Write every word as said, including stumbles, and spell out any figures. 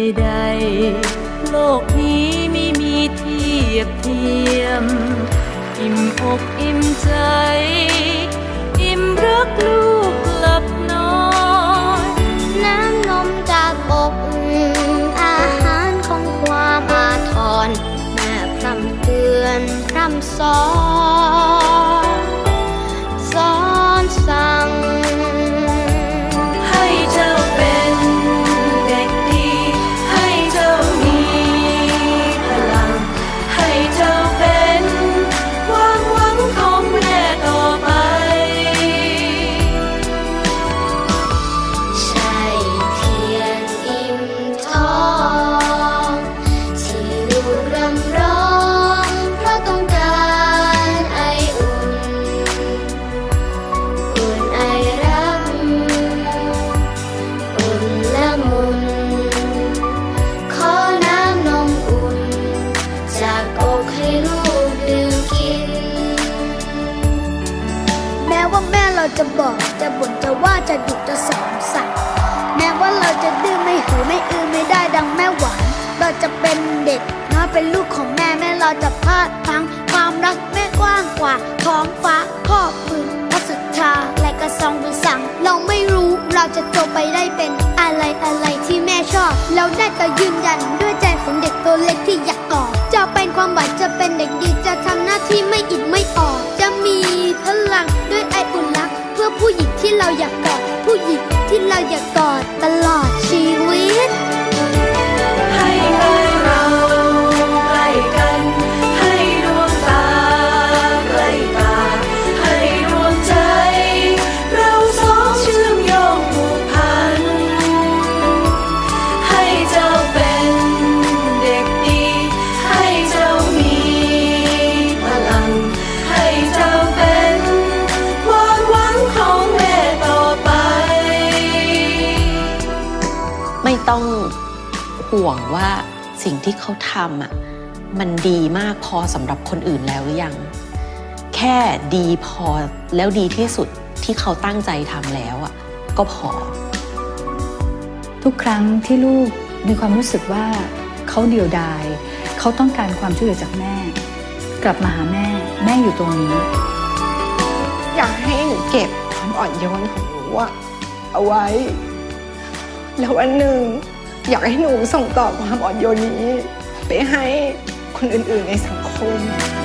ใดๆโลกนี้ไม่มีเทียบเทียมอิ่มอกอิ่มใจอิ่มรักลูกกลับน้อยน้ำนมจากอกอาหารของความอาทรแม่พร่ำเตือนพร่ำสอนสอนสั่งให้เจ้าเป็นเด็กดีให้เจ้ามีพลังให้เจ้าเป็นความหวังของแม่ต่อไปใช่เพียงอิ่มท้องที่ลูกรำร้องเพราะต้องการไออุ่นอุ่นไอรักอุ่นละมุนขอน้ำนมอุ่นจากอกให้ลูกดื่มกินแม้ว่าแม่เราจะบอกจะบ่นจะว่าจะดุจะสอนสั่งแม้ว่าเราจะดื้อไม่หือไม่อือไม่ได้ดังแม่หวานเราจะเป็นเด็กน้อยเป็นลูกของแม่แม่เราจะพลาดพลั้งความรักแม่กว้างกว่าท้องฟ้าครอบคลุมพระสุธาและกระซองบุญสั่งเราไม่รู้เราจะโตไปได้เป็นอะไรอะไรที่แม่ชอบเราได้แต่ยืนยันด้วยใจของเด็กตัวเล็กที่อยากกอดจะเป็นความหวังจะเป็นเด็กดีจะทำหน้าที่ไม่อิดไม่ออกจะมีพลังด้วยไออุ่นรักเพื่อผู้หญิงที่เราอยากกอดผู้หญิงที่เราอยากกอดตลอดชีวิตให้ให้เราใกล้กันให้ดวงตาใกล้ตาให้ดวงใจเราสองเชื่อมโยงผูกพันให้เจ้าเป็นเด็กดีให้เจ้ามีพลังให้เจ้าเป็นความหวังของแม่ต่อไปไม่ต้องห่วงว่าสิ่งที่เขาทำอ่ะมันดีมากพอสำหรับคนอื่นแล้วหรือยังแค่ดีพอแล้วดีที่สุดที่เขาตั้งใจทำแล้วอ่ะก็พอทุกครั้งที่ลูกมีความรู้สึกว่าเขาเดียวดายเขาต้องการความช่วยเหลือจากแม่กลับมาหาแม่แม่อยู่ตรงนี้อยากให้หนูเก็บความอ่อนโยนของหนูอะเอาไว้แล้ววันหนึ่งอยากให้หนูส่งต่อความอ่อนโยนนี้ไปให้คนอื่นๆในสังคม